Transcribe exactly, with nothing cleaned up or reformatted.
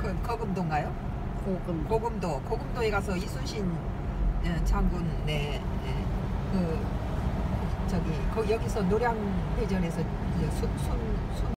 그 거금도인가요? 고금. 고금도. 고금도에 가서 이순신 장군의 그 저기 거 여기서 노량해전에서 순순